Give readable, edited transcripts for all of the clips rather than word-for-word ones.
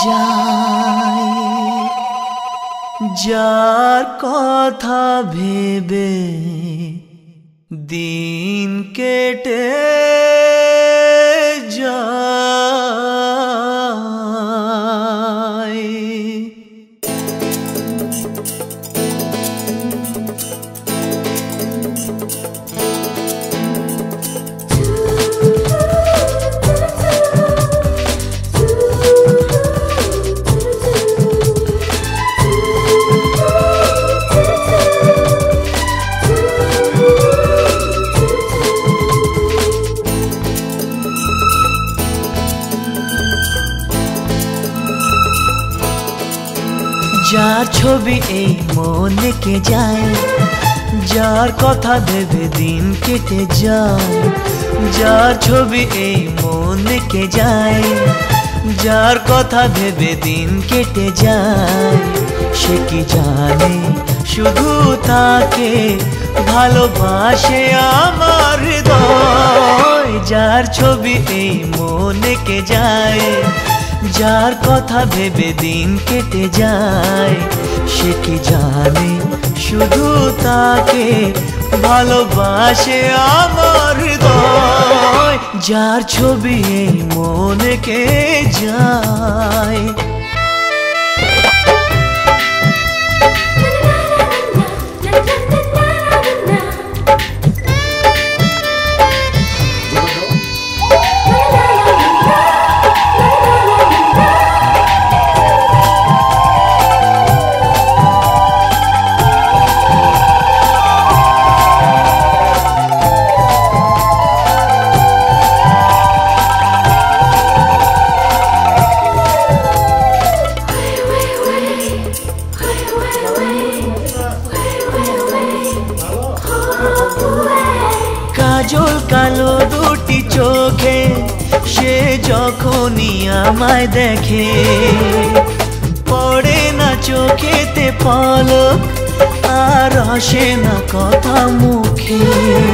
যায়, যার কথা ভেবে দিন কেটে যায়। যার ছবি এই মনে কে যায়, যার কথা ভেবে দিন কেটে যায়, যার ছবি এই মনে কে যায়, যার কথা ভেবে দিন কেটে যায়, সে কি জানে শুধু তাকে ভালোবাসে আমার হৃদয়। যার ছবি এই মনে কে যায়, যার কথা ভেবে দিন কেটে যায়, সে কি জানে শুধু তাকে ভালোবাসে আমার হৃদয়। যার ছবি এই মনে কে যায়। কাজল কালো দুটি চোখে সে যখনই আমায় দেখে, পড়ে না চোখেতে পলক আর আসে না কথা মুখে।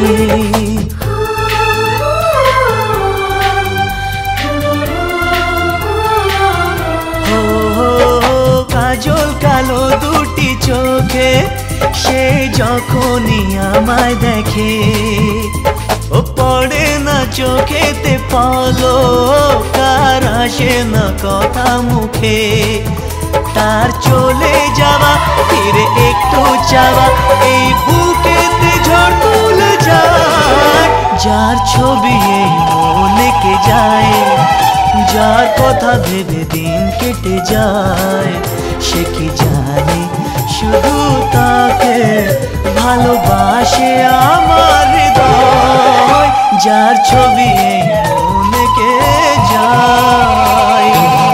কাজল কালো দুটি চোখে সে যখনই আমায় দেখে, ও পড়ে না চোখেতে পলক আর আসে না কথা মুখে। তার চলে যাওয়া ফিরে একটু চাওয়া এই বুকেতে ঝড় তুলে যায়। যার ছবি এই মনে কে যায়, যার কথা ভেবে দিন কেটে যায়, সে কি জানে শুধু তাকে ভালোবাসে আমার হৃদয়। যার ছবি এই মনে কে যায়।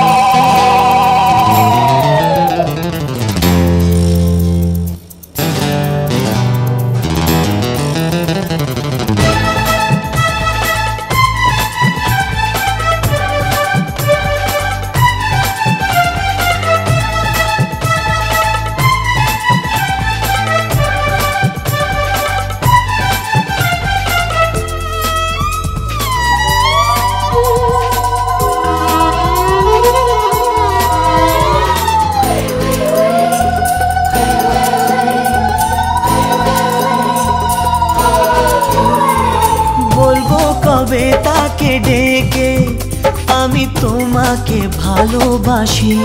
কবে তাকে ডেকে আমি তোমাকে ভালোবাসি,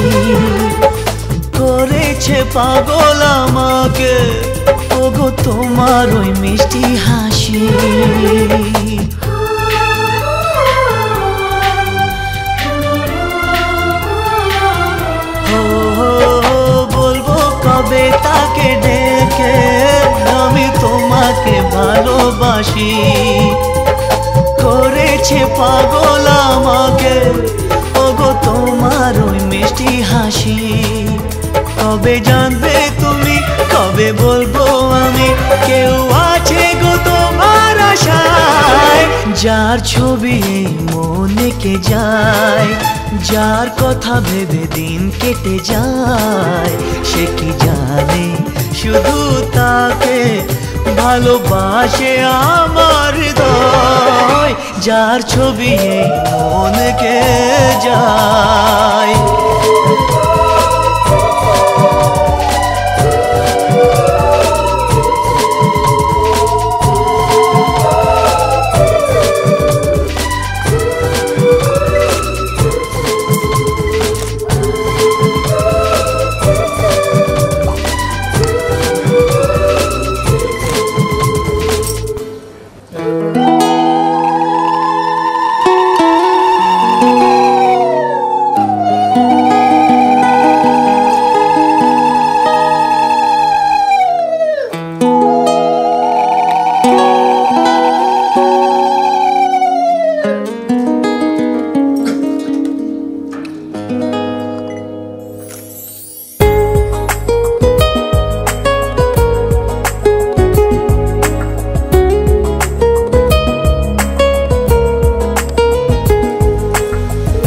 করেছে পাগল আমাকে ওগো তোমার ওই মিষ্টি হাসি। বলবো কবে তাকে ডেকে আমি তোমাকে ভালোবাসি, করেছে পাগল আমাকে ওগো তোমার ওই মিষ্টি হাসি। কবে জানবে তুমি, কবে বলবো আমি, কেউ আছে গো তোমার আশায়। যার ছবি এই মনে কে যায়, যার কথা ভেবে দিন কেটে যায়, সে কি জানে শুধু তাকে ভালোবাসে আমার হৃদয়। যার ছবি এই মনে কে যায়।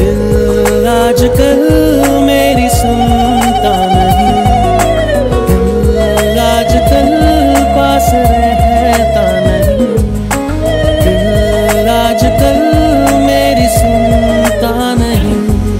दिल आजकल मेरी सुनता नहीं, दिल आजकल पास रहता नहीं, दिल आजकल मेरी सुनता नहीं,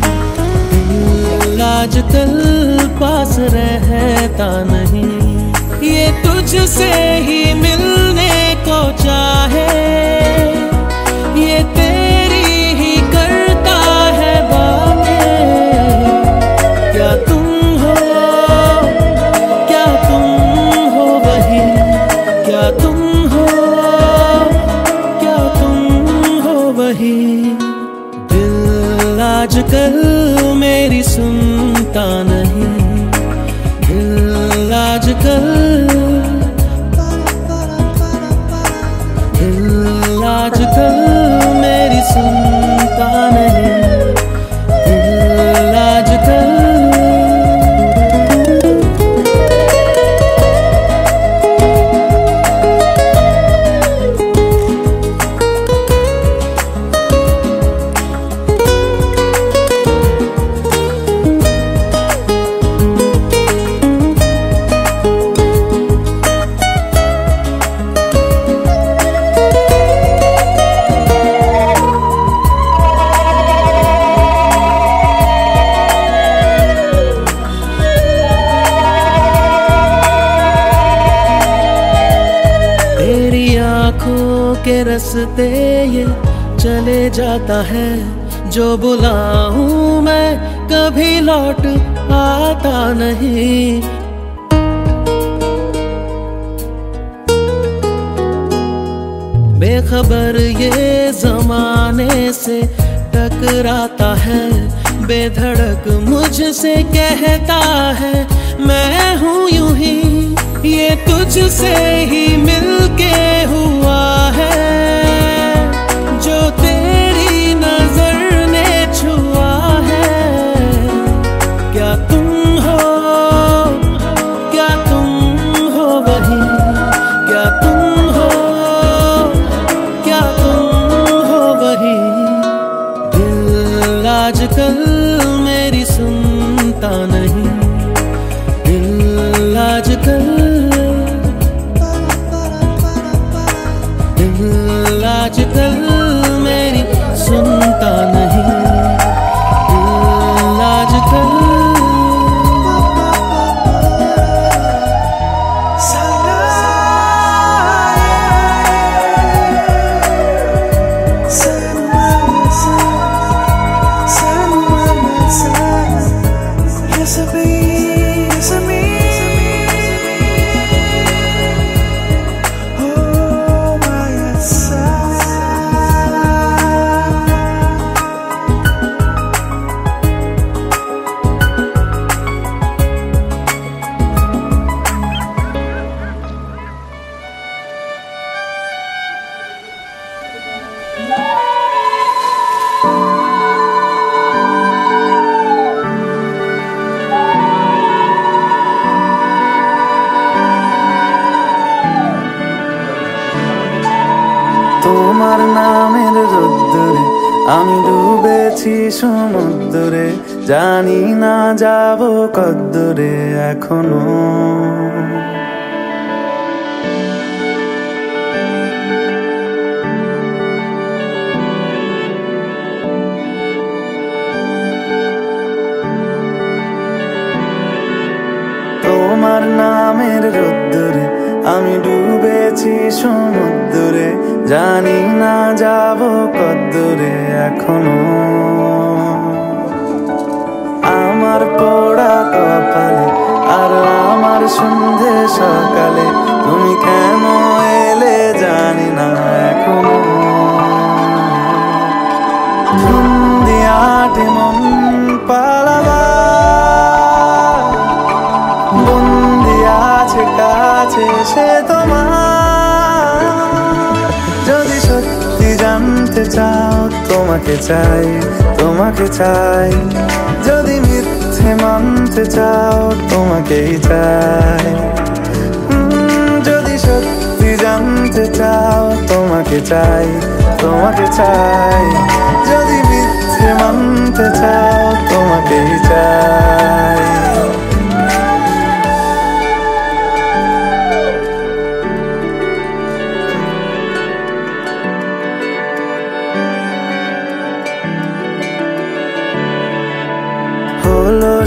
दिल आजकल पास रहता नहीं। ये तुझसे ही मिलने को चाहे, ये तेरी ही करता है बातें। क्या तुम हो, क्या तुम हो वही, क्या तुम हो, क्या तुम हो वही। दिल आजकल मेरी सुनता नहीं, दिल आजकल, दिल आजकल मेरी सुनता नहीं, दिल आजकल। आँखों के रास्ते ये चले जाता है, जो बुलाऊं मैं कभी लौट आता नहीं। बेखबर ये जमाने से टकराता है, बेधड़क मुझसे कहता है मैं हूँ यूं ही। ये तुझसे ही मिलके हुआ है, जो तेरी नजर ने छुआ है। क्या तुम हो, क्या तुम हो वही, क्या तुम हो, क्या तुम हो वही। दिल आजकल मेरी सुनता नहीं, दिल आजकल, दिल आजकल मेरी सुनता नहीं, दिल आजकल। তোমার নামের রোদ্দুরে আমি ডুবেছি সমুদ্রে, জানি না যাব কদ্দুরে এখনো। তোমার নামের রোদ্দুরে আমি ডুবেছি সমুদ্রে, জানি না যাব কদ্দুরে এখনো। আমার পোড়া কপালে আর আমার সন্ধে সকালে, তুমি কেন এলে জানি না এখনো। ধুন্দিয়াটে মন পালাবা, বন্দি আছে কাছে সে তোমার। যদি সত্যি জানতে চাও তোমাকে চাই, তোমাকে চাই। যদি মিথ্যে মানতে চাও তোমাকেই চাই। যদি সত্যি জানতে চাও তোমাকে চাই, তোমাকে চাই। যদি মিথ্যে মানতে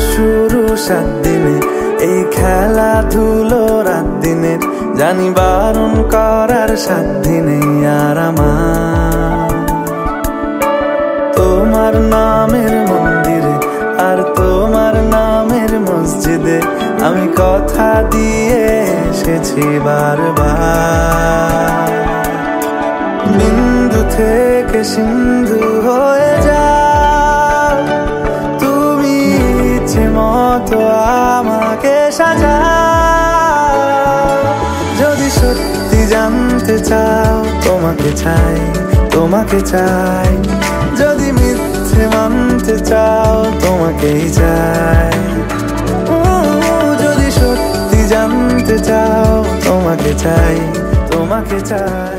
শুরু 7 দিনে, এই খেলাধুলো রাত দিনের, জানি বারণ করার সাধ্য নেই আর আমার। তোমার নামের মন্দিরে আর তোমার নামের মসজিদে আমি কথা দিয়ে এসেছি বারবার। বিন্দু থেকে সিন্ধু হয়ে যাও তুমি, ইচ্ছে মতো আমাকে সাজাও। যদি সত্যি জানতে চাও তোমাকে চাই, তোমাকে চাই। যদি মিথ্যে মানতে চাও তোমাকেই চাই। যদি সত্যি জানতে চাও তোমাকে চাই, তোমাকে চাই।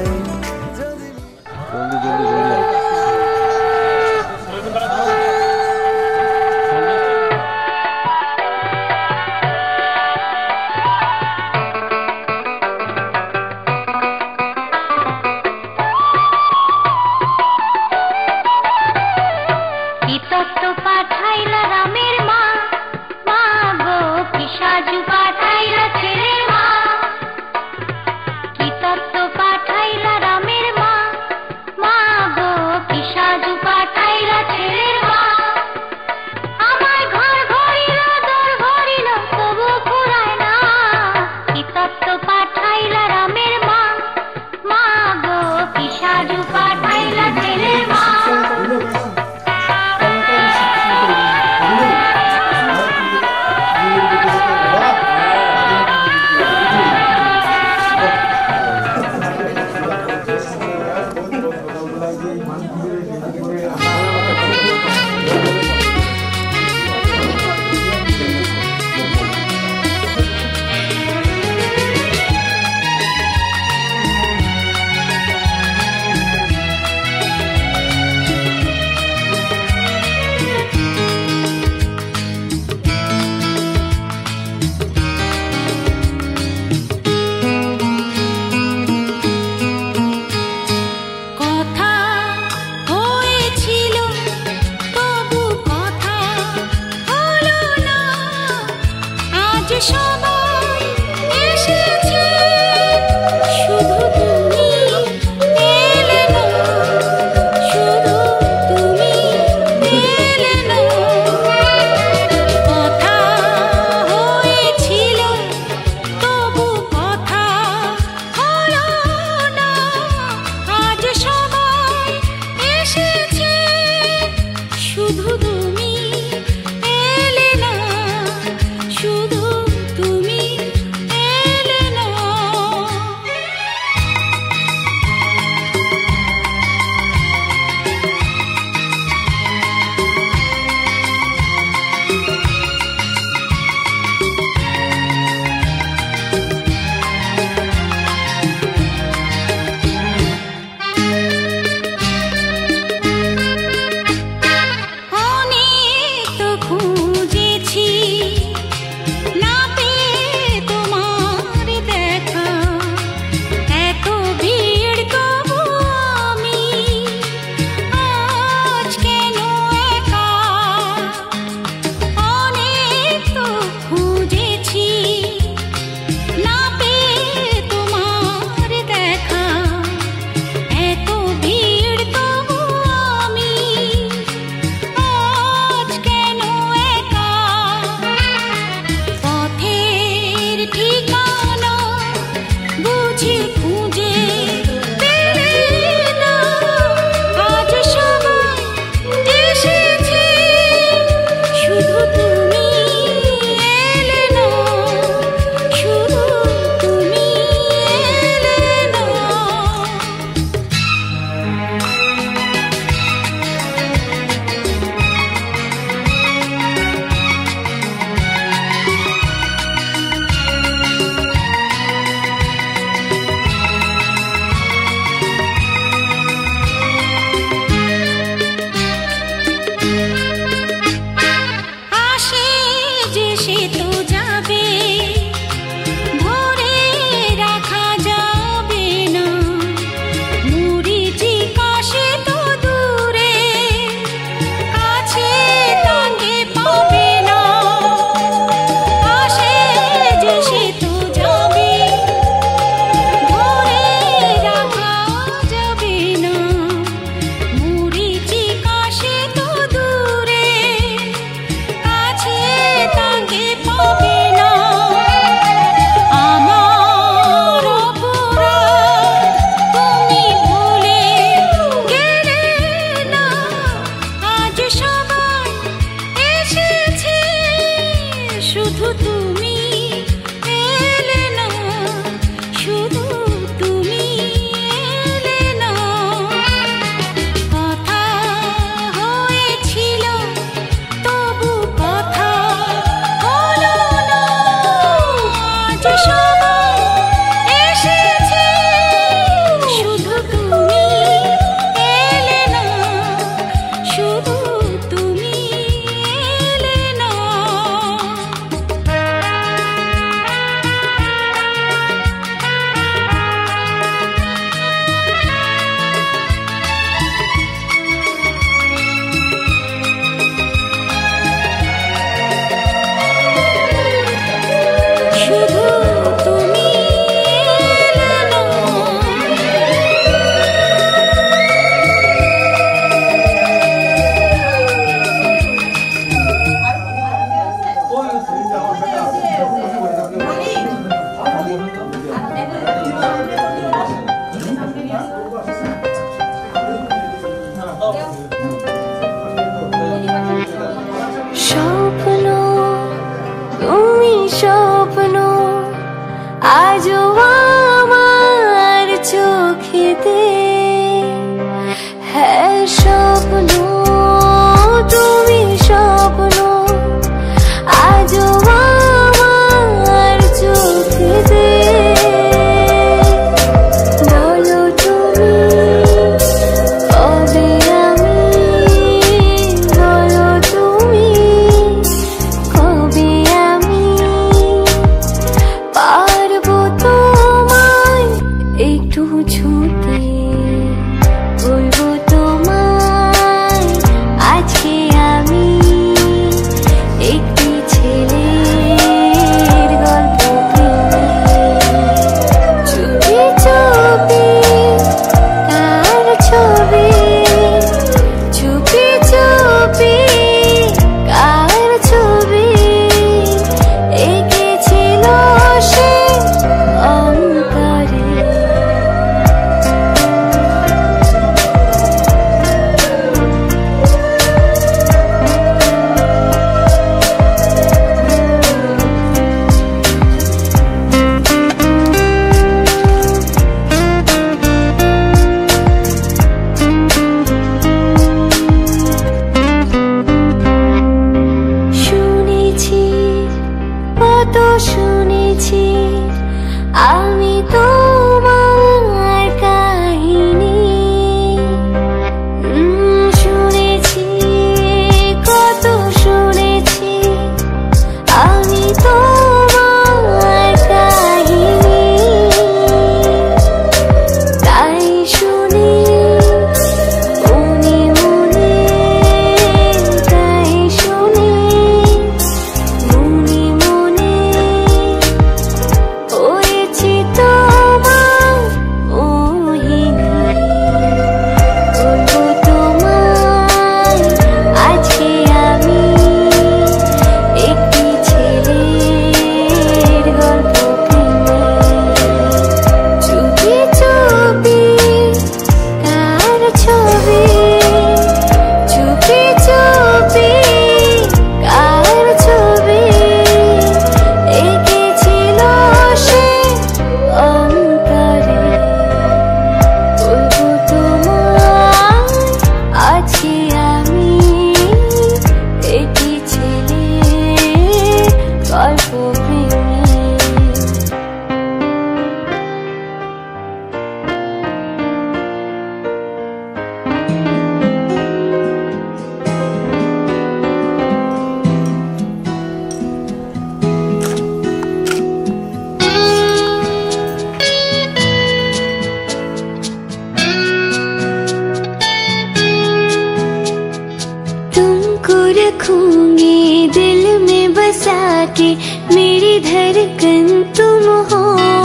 रखूंगी दिल में बसा के, मेरी धड़कन तुम हो।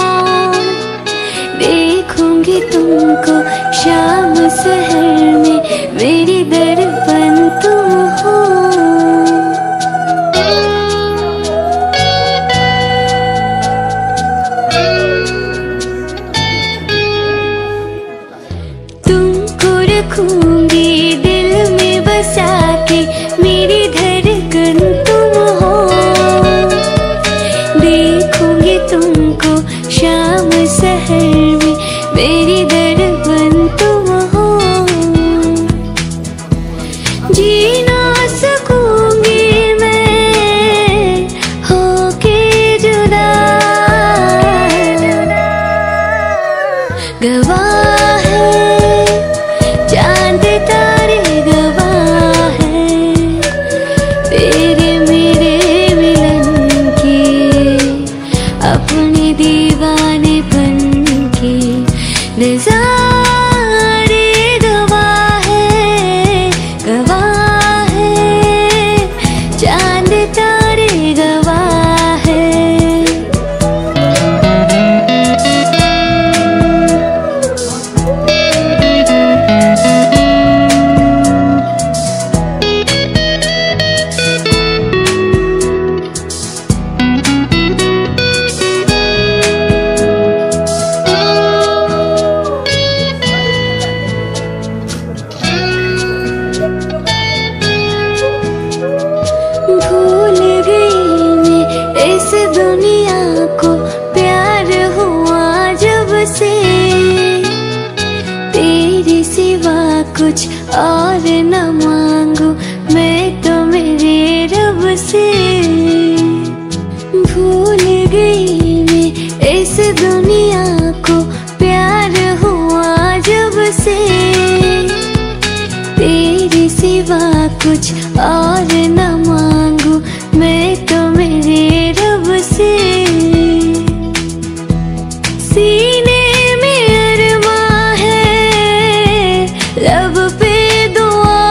देखूंगी तुमको शाम शहर में, मेरी दर्पण तुम हो। तुमको रखूंगी दिल में बसा के, मेरी धड़कन तुम हो। देखूंगी तुमको शाम शहर में, मेरी दर्पण तुम हो। जी ना सकूंगी मैं होके जुदा, गवाह है चांद तारे, गवाह है तेरे मेरे मिलन की, अपने दीवानेपन की नज़ारे। गवाह है चांद तारे, गवाह है। भूल गई मैं इस दुनिया को, प्यार हुआ जब से, तेरे सिवा कुछ और न मांगू मैं तो मेरे रब से। भूल गई मैं इस दुनिया को, प्यार हुआ जब से, तेरे सिवा कुछ और न मांगू मैं तो मेरे रब से। सीने में अरमां है, लब पे दुआ,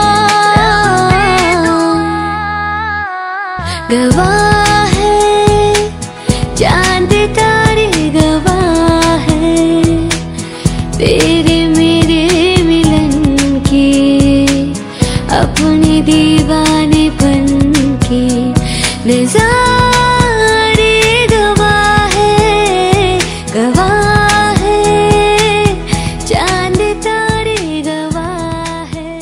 गवाह है चांद तारे, गवाह है तेरे मेरे मिलन की, अपने दीवानेपन की नज़ारे। गवाह है चांद तारे, गवाह है।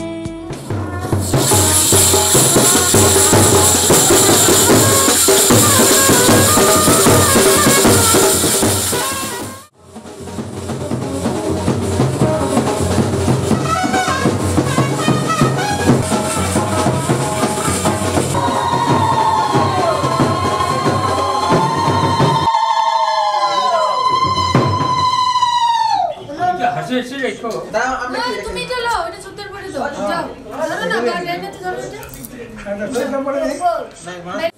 তুমি চলো, এটা সত্যের পরে দাও, যাও ধরো না, গাড়িতে ধরো এটা।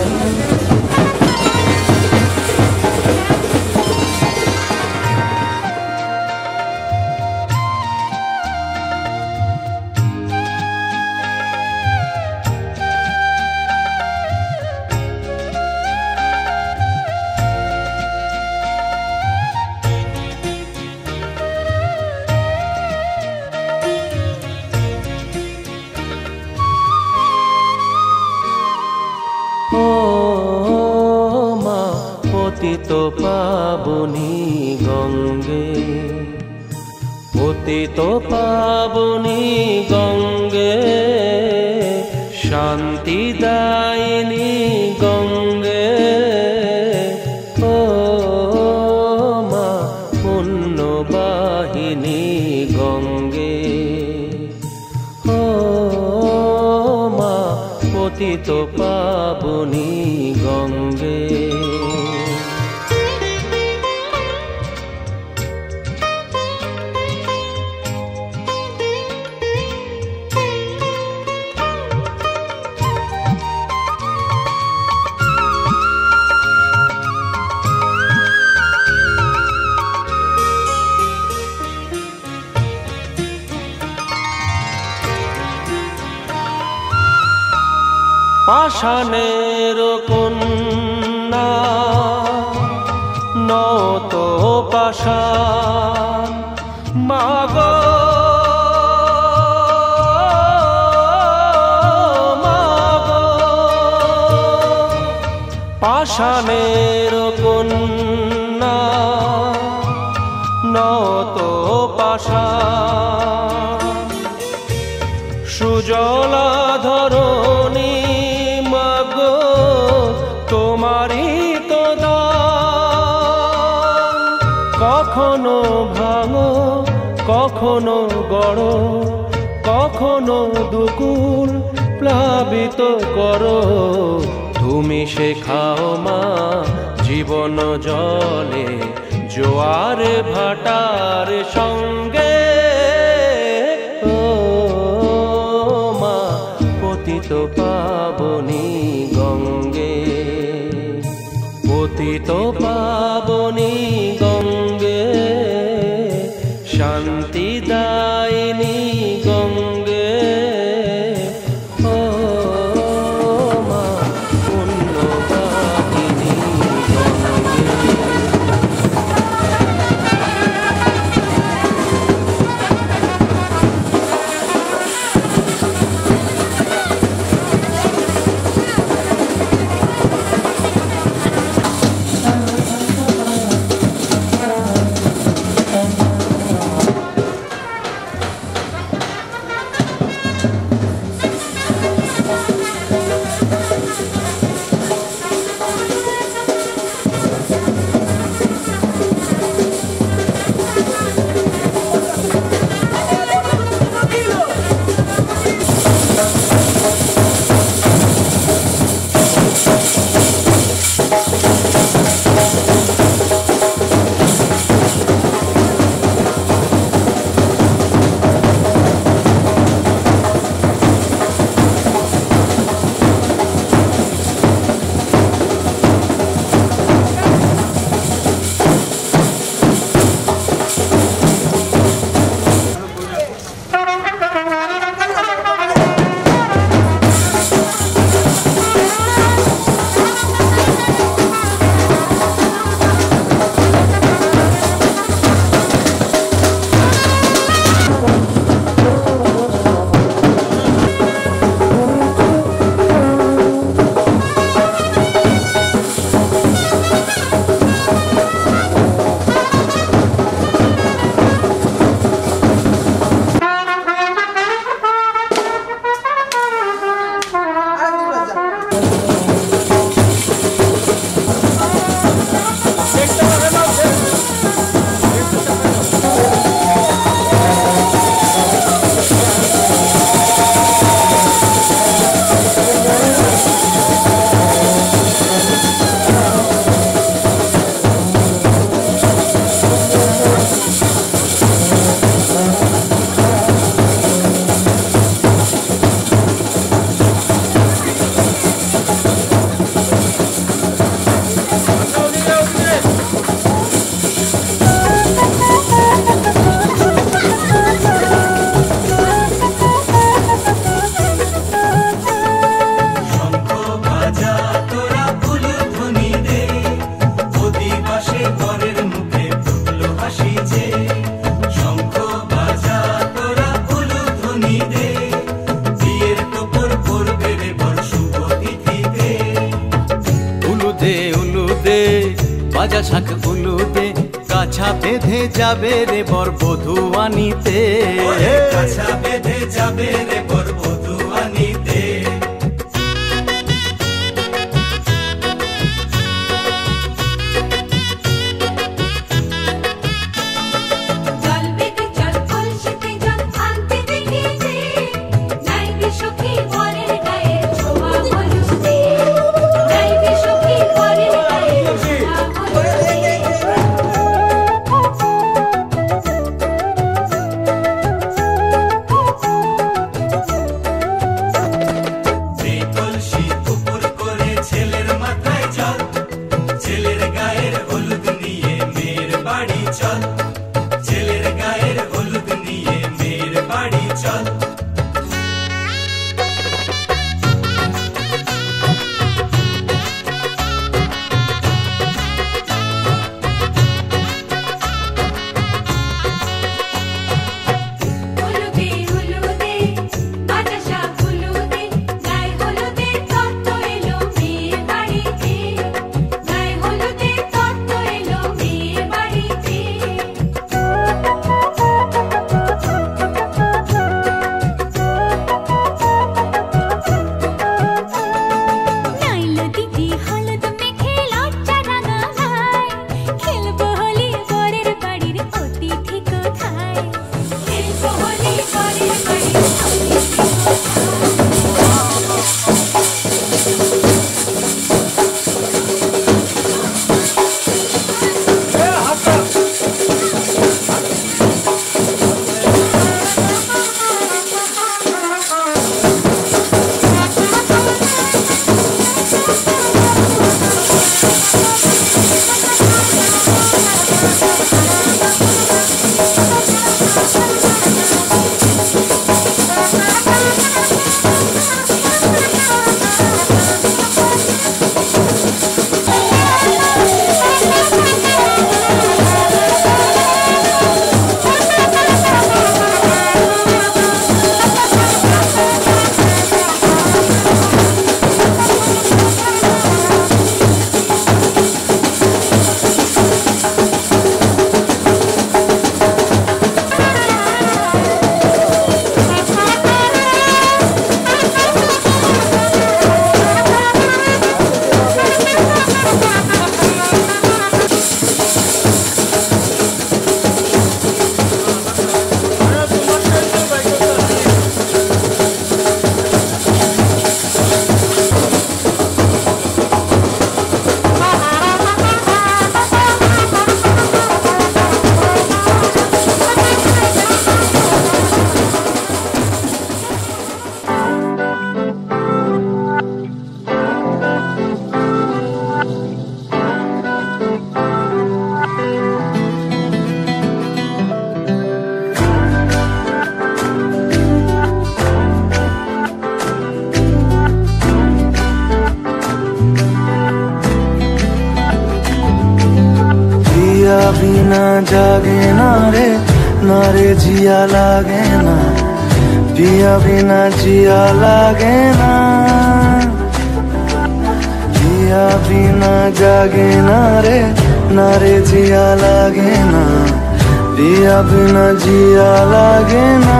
ও মা পতিত পাবনী গঙ্গে, পতিত পাবনী গঙ্গে, শান্তিদায়িনী গঙ্গে। ও মা পুণ্যবাহিনী গঙ্গে, ও মা পতিত পাবনী গঙ্গে। পাষাণের কন্যা নত পাষাণ, মাগো মাগো, পাষাণের কন্যা নত পাষাণ, সুজলা ধরণী তোমারই তো দান। কখনো ভাঙো কখনো গড়ো, কখনো দুকুল প্লাবিত করো। তুমি শেখাও মা জীবন জলে জোয়ার ভাটার সঙ্গে। ও মা পতিত পাবনী গঙ্গে, পতিত পাবনী গঙ্গে, শান্তিদায়িনী গঙ্গে। ও মা পুণ্যবাহিনী গঙ্গে। ভাজা শাক উলুতে কাছা বেঁধে যাবে রে বর বধূ আনিতে, কাছা বেঁধে যাবে রে বর বধূ আনিতে। बिना जागे ना रे जिया लागे ना, पिया बिना जिया लागे ना, पिया बिना जागे ना रे जिया लागे ना, पिया बिना जिया लागे ना।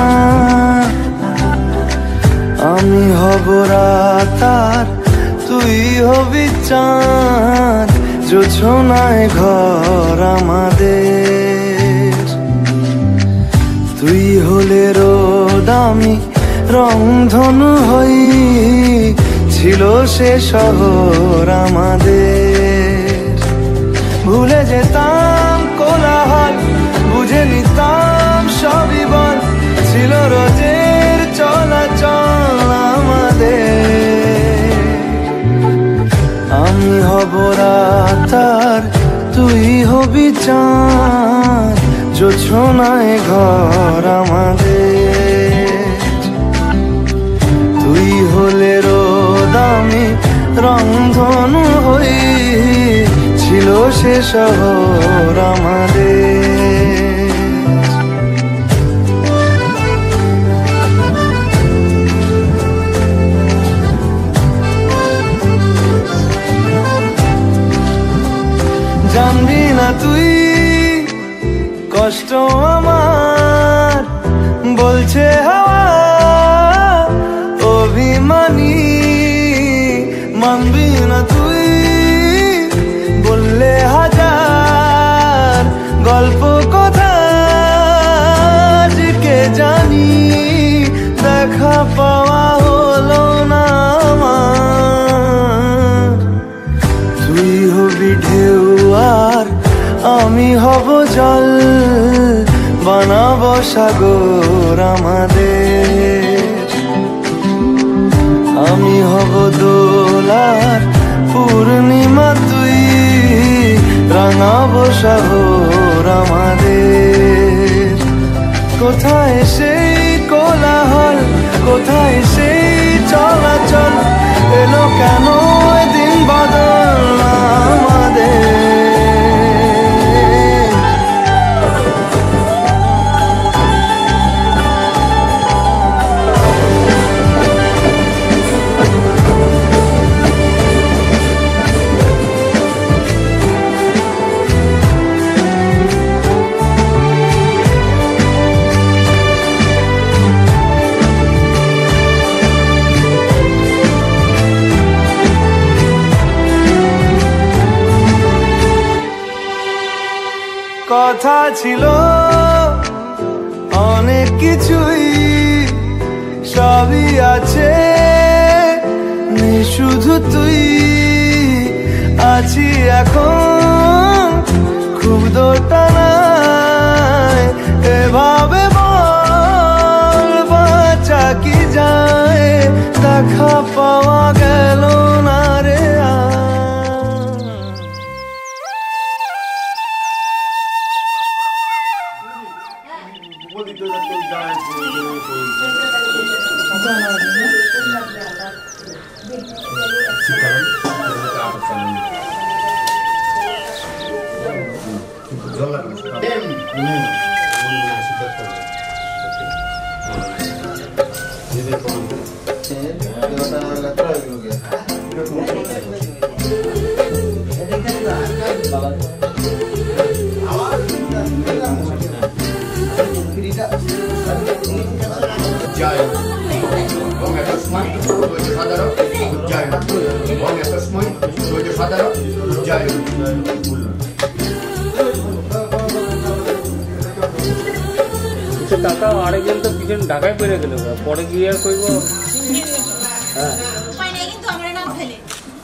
आमी हब रात আর তুই হবি চাঁদ, জোছনায় ঘর আমাদের। তুই হলে রোদ আমি রংধনু হই, ছিল সে শহর আমাদের। ভুলে যেতাম কোলাহল, বুঝে নিতাম সবই বল, ছিল রোজের চলাচল আমাদের। আমি হব রাত আর তুই হবি চাঁদ, জোছনায় ঘর আমাদের। তুই হলে রোদ আমি রংধনু হই, ছিল সে শহর আমাদের। তুই কষ্ট আমার বলছে হাওয়া অভিমানী মানবি না তুই বললে হাজার গল্প কথা কে জানি দেখা পাওয়া হলো না আমার তুই হবি ঢেউ আর আমি হব জল বানাবো সাগর আমাদের আমি হব দোলার পূর্ণিমা তুই রাঙাবো শহর আমাদের কোথায় সেই কোলাহল কোথায় সেই চলাচল এলো কেন দিন বদল আমাদের কথা ছিল অনেক কিছুই সবই আছে নেই শুধু তুই আছি এখন খুব দোটানায় এভাবে বল বাঁচা কি যায় দেখা পাওয়া গেল না রে কাকা আরেকজন তো পিছন ঢাকায় পেরে গেল পরে গিয়ে আর কইব হ্যাঁ কিন্তু আমার নাম ফেলে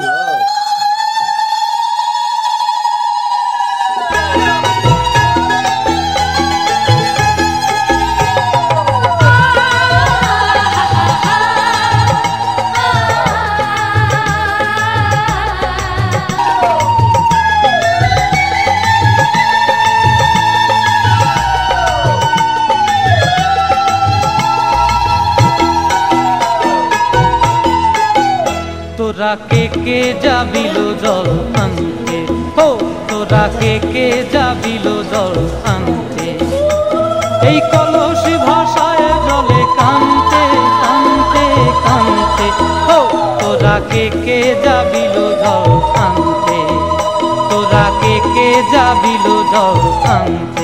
তোরা কে যাবিলো জল আনতে হো তোরা কে যাবিলো জল আনতে এই কলসি ভাষায় জলে কানতে কানতে কানতে হো তোরা কে যাবিলো জল আনতে তোরা কে যাবিলো জল আনতে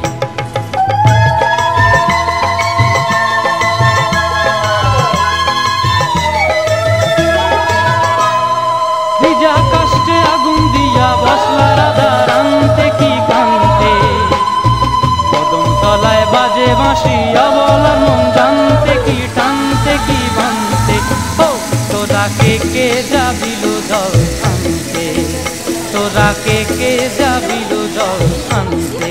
কাষ্টে আগুন দিয়া ভাসলা রাধার আনতে কি কানতে কদম তলায় বাজে বাঁশি অবলার মন জানতে কি টানতে কি বানতে ও তোরা কে যাবিলো জল আনতে তোরা কে যাবিলো জল আনতে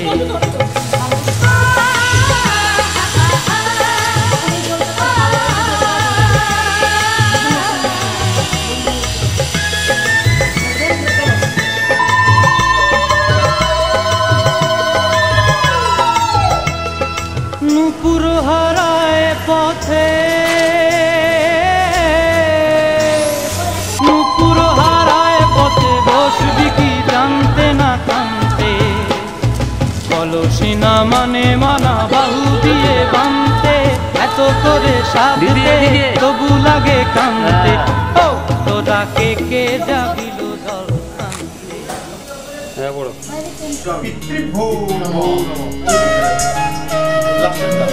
নুপুর হারায় পথে নুপুর হারায় পথে বসবি কি জানতে না কানতে কলসি না মানে মানা বাহু দিয়ে বানতে এত করে সাথে তবু লাগে কানতে ও তোরা কে যাবিলো জল আনতে হ্যাঁ বড় পিতৃভ্যো নমঃ লক্ষণটা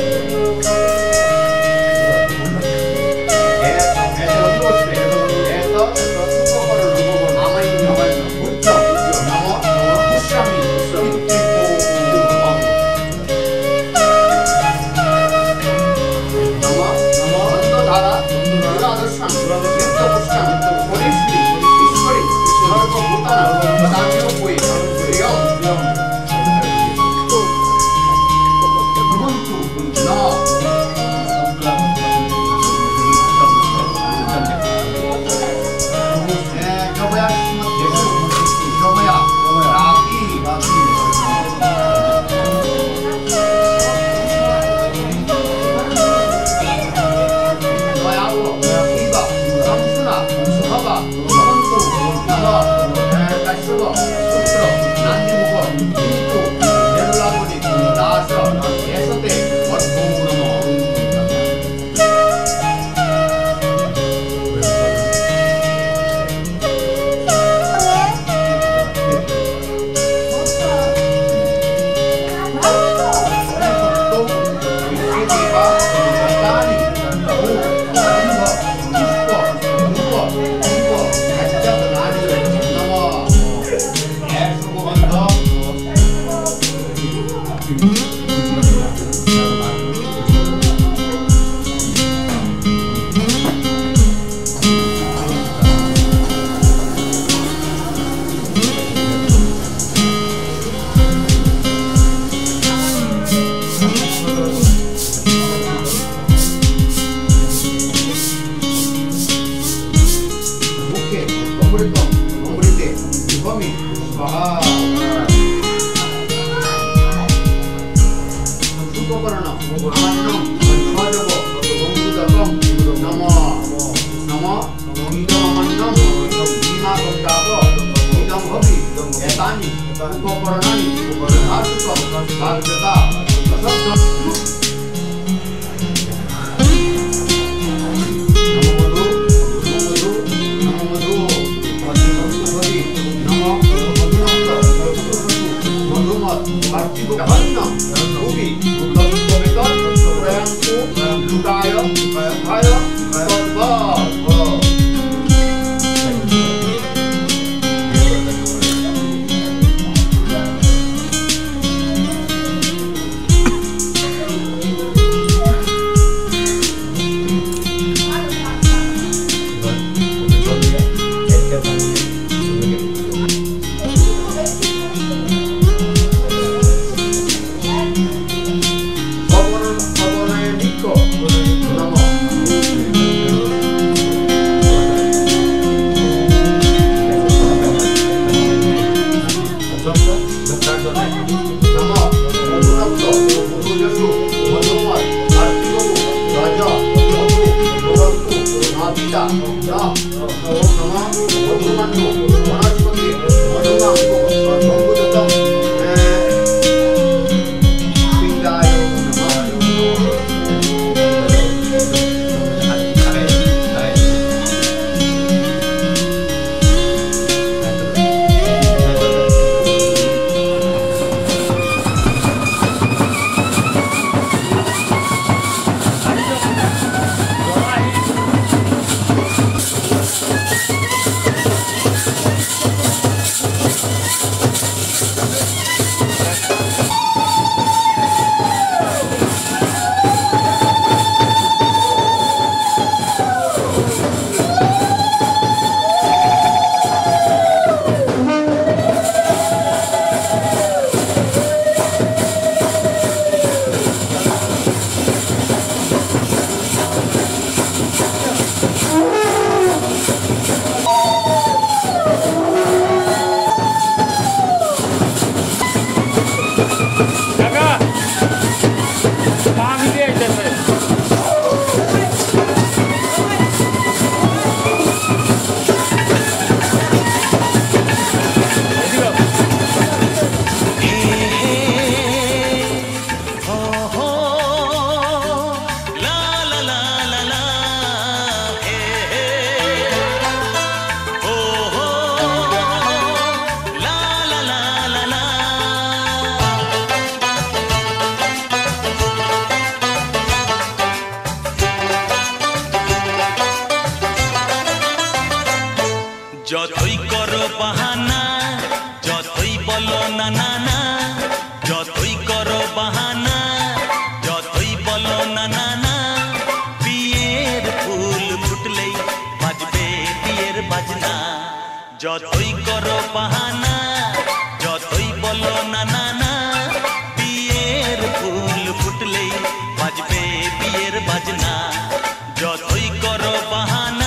যতই করো বাহানা যতই বলো না না না যতই করো বাহানা যতই বলো না না না বিয়ের ফুল ফুটলেই বাজবে বিয়ের বাজনা যতই করো বাহানা যতই বলো না না না বিয়ের ফুল ফুটলেই বাজবে বিয়ের বাজনা যতই করো বাহানা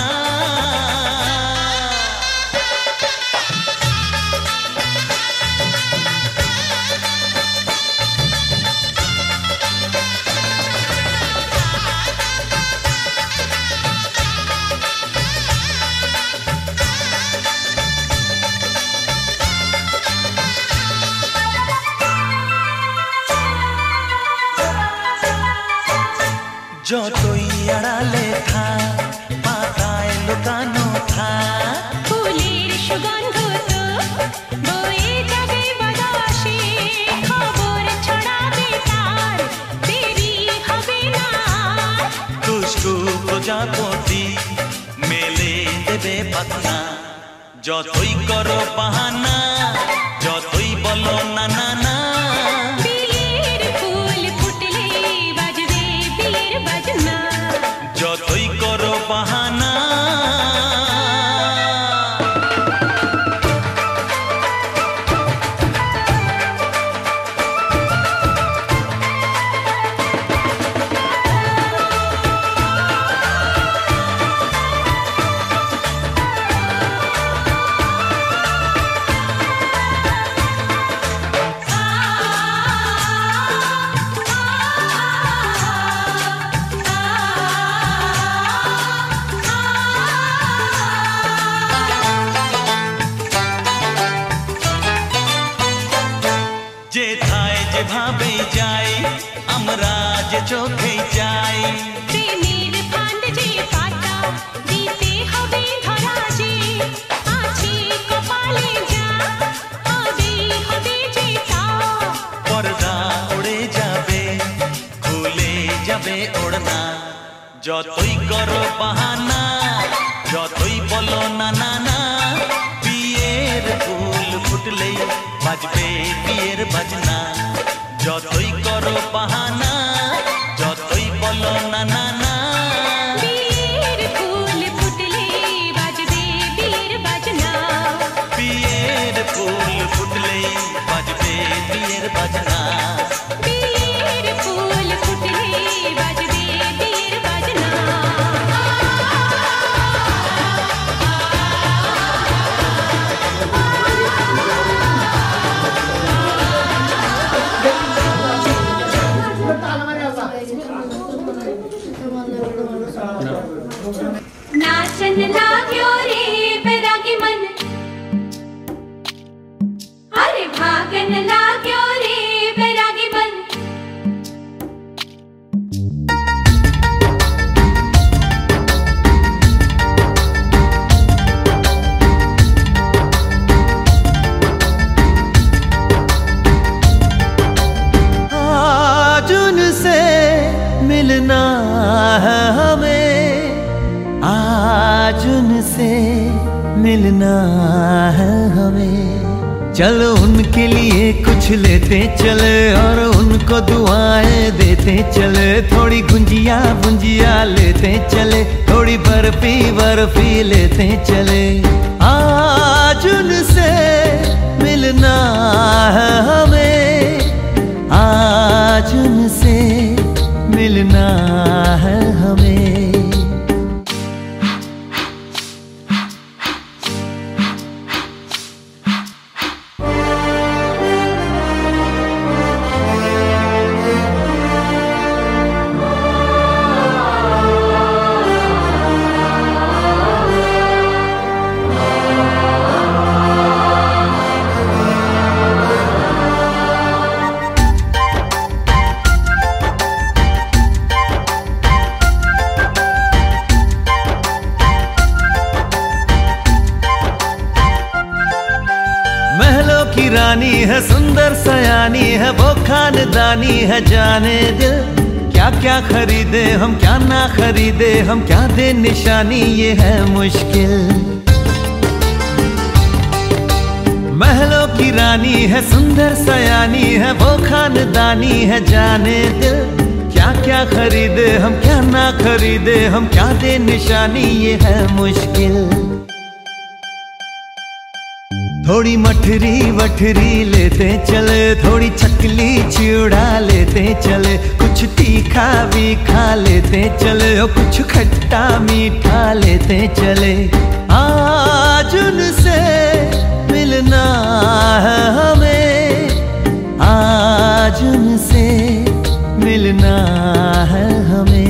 যতই আড়ালে থা পাতায় লুকানো থা ফুলের সুগন্ধ তো বয়ে যাবে বাতাসে খবর ছড়াবে তার দেরি হবে না দুষ্টু প্রজাপতি মেলে দেবে পাখনা যতই করো বাহানা যতই বলো না না না বিয়ের ফুল ফুটলে বাজবে বিয়ের বাজনা যতই করো বাহানা যেথায় যেভাবে যাই আমরা যে চোখে যাই প্রেমের ফান্ড যে পাতা দিতে হবে ধরা যে আছে কপালে যা হবে হবে যে তা পর্দা উড়ে যাবে খুলে যাবে ওড়না যতই করো বাহানা যতই বলো না না না বিয়ের ফুল ফুটলেই বাজবে বিয়ের বাজনা যতই করো বাহানা যতই বলো না না না বিয়ের ফুল ফুটলে বাজবে বিয়ের বাজনা বিয়ের ফুল ফুটলেই বাজবে বিয়ের বাজনা বিয়ের ফুল ফুটলে বাজবে বিয়ের বাজনা नाचन लाग्यो रे बैरागी मन अरे भागन लाग्यो रे बैरागी मन आज उनसे मिलना है हमें आज उनसे मिलना है हमें चलो उनके लिए कुछ लेते चले और उनको दुआएं देते चले थोड़ी गुंजिया गुंजिया लेते चले थोड़ी बर्फी बर्फी लेते चले आज उनसे मिलना है हमें आज उनसे मिलना है हमें की रानी है सुंदर सयानी है वो खानदानी है जाने दिल क्या क्या खरीदे हम क्या ना खरीदे हम क्या दे निशानी ये है मुश्किल की रानी है, सुंदर सयानी है, वो खानदानी है, जाने दिल क्या क्या खरीदे हम, क्या ना खरीदे हम, क्या दे निशानी, ये है मुश्किल। थोड़ी मठरी वठरी लेते चले, थोड़ी चकली चिड़ा लेते चले, कुछ तीखा भी खा लेते चले, और कुछ खट्टा मीठा लेते चले। आज उनसे मिलना है हमें, आज उनसे मिलना है हमें।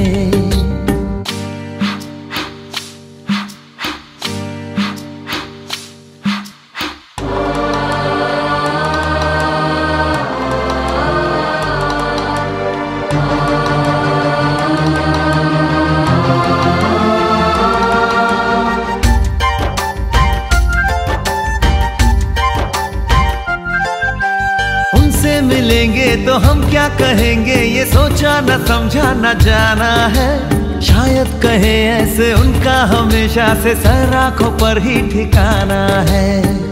मिलेंगे तो हम क्या कहेंगे, ये सोचा न समझा न जाना है। शायद कहे ऐसे उनका हमेशा से सर आंखों पर ही ठिकाना है।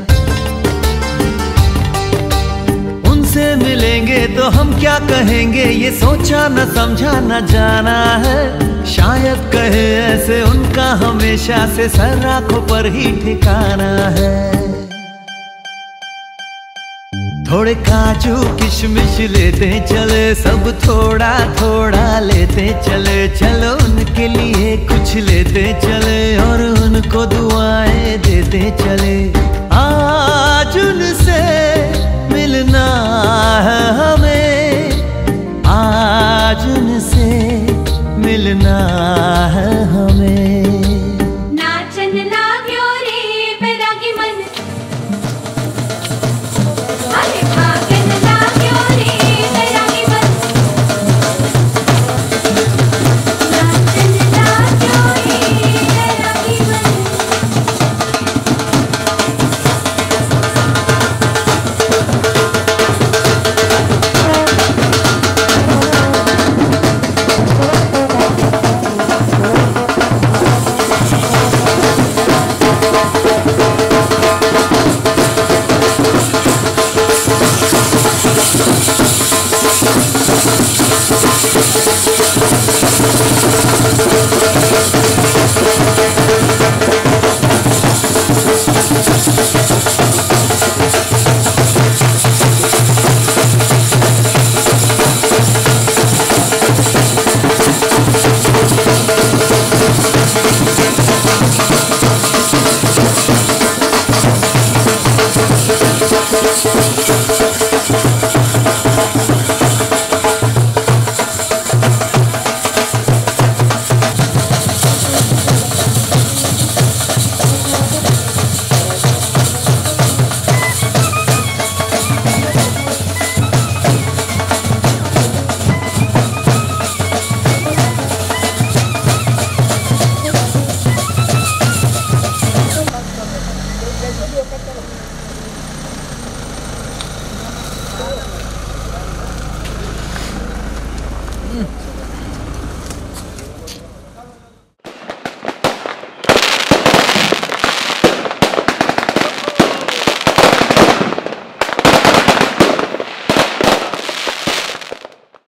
उनसे मिलेंगे तो हम क्या कहेंगे, ये सोचा न समझा न जाना है। शायद कहे ऐसे उनका हमेशा से सर आंखों पर ही ठिकाना है। थोड़े काजू किशमिश लेते चले, सब थोड़ा थोड़ा लेते चले, चलो उनके लिए कुछ लेते चले और उनको दुआएं देते चले। आज